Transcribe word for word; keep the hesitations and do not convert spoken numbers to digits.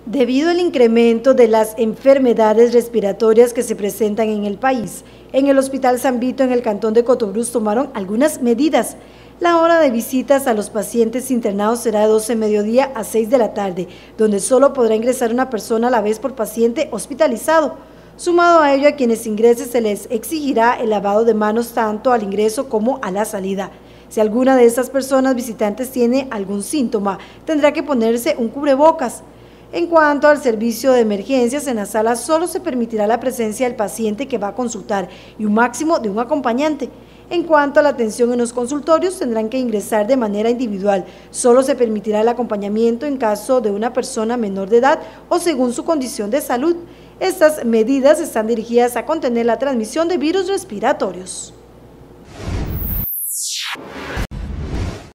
Debido al incremento de las enfermedades respiratorias que se presentan en el país, en el Hospital San Vito en el cantón de Cotobruz tomaron algunas medidas. La hora de visitas a los pacientes internados será de doce de mediodía a seis de la tarde, donde solo podrá ingresar una persona a la vez por paciente hospitalizado. Sumado a ello, a quienes ingresen se les exigirá el lavado de manos tanto al ingreso como a la salida. Si alguna de estas personas visitantes tiene algún síntoma, tendrá que ponerse un cubrebocas. En cuanto al servicio de emergencias, en la sala solo se permitirá la presencia del paciente que va a consultar y un máximo de un acompañante. En cuanto a la atención en los consultorios, tendrán que ingresar de manera individual. Solo se permitirá el acompañamiento en caso de una persona menor de edad o según su condición de salud. Estas medidas están dirigidas a contener la transmisión de virus respiratorios.